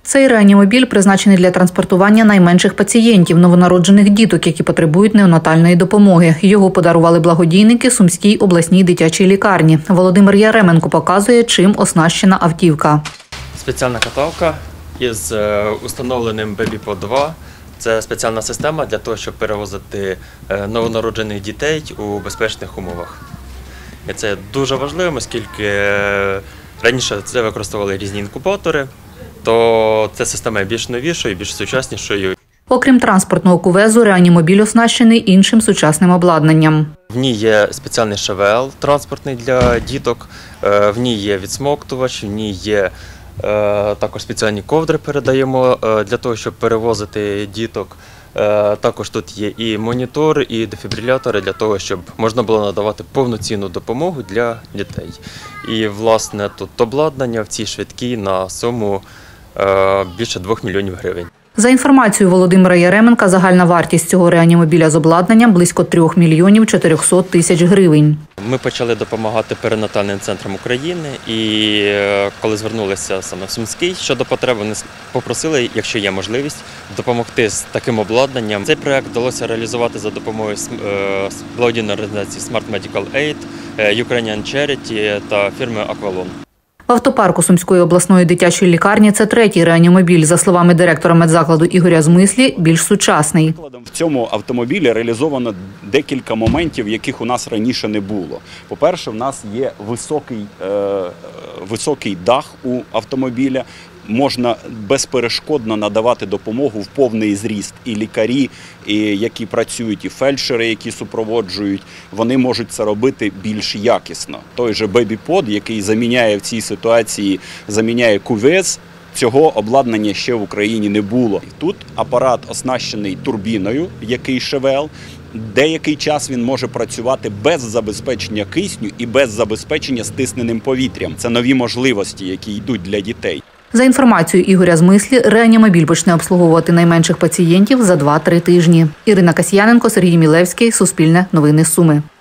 Цей реанімобіль призначений для транспортування найменших пацієнтів – новонароджених діток, які потребують неонатальної допомоги. Його подарували благодійники Сумській обласній дитячій лікарні. Володимир Яременко показує, чим оснащена автівка. Спеціальна каталка із установленим BabyPod 2. Це спеціальна система для того, щоб перевозити новонароджених дітей у безпечних умовах. І це дуже важливо, оскільки раніше це використовували різні інкубатори, то ця система є більш новішою, більш сучаснішою. Окрім транспортного кувезу, реанімобіль оснащений іншим сучасним обладнанням. В ній є спеціальний ШВЛ транспортний для діток, в ній є відсмоктувач, в ній є також спеціальні ковдри передаємо для того, щоб перевозити діток. Також тут є і монітори, і дефібрилятори для того, щоб можна було надавати повноцінну допомогу для дітей. І, власне, тут обладнання в цій швидкій на суму більше 2 мільйонів гривень. За інформацією Володимира Яременка, загальна вартість цього реанімобіля з обладнанням – близько 3 мільйонів 400 тисяч гривень. Ми почали допомагати перинатальним центрам України і коли звернулися саме в Сумський щодо потреби, вони попросили, якщо є можливість, допомогти з таким обладнанням. Цей проект вдалося реалізувати за допомогою благодійної організації Smart Medical Aid, Ukrainian Charity та фірми Aqualon. В автопарку Сумської обласної дитячої лікарні це третій реанімобіль. За словами директора медзакладу Ігоря Змислі, більш сучасний. В цьому автомобілі реалізовано декілька моментів, яких у нас раніше не було. По-перше, в нас є високий дах у автомобіля. Можна безперешкодно надавати допомогу в повний зріст. І лікарі, які працюють, і фельдшери, які супроводжують, вони можуть це робити більш якісно. Той же BabyPod, який заміняє в цій ситуації, заміняє кувез, цього обладнання ще в Україні не було. Тут апарат оснащений турбіною, який ШВЛ. Деякий час він може працювати без забезпечення кисню і без забезпечення стисненим повітрям. Це нові можливості, які йдуть для дітей. За інформацією Ігоря Змислі, реанімобіль почне обслуговувати найменших пацієнтів за 2-3 тижні. Ірина Касьяненко, Сергій Мілевський, Суспільне новини Суми.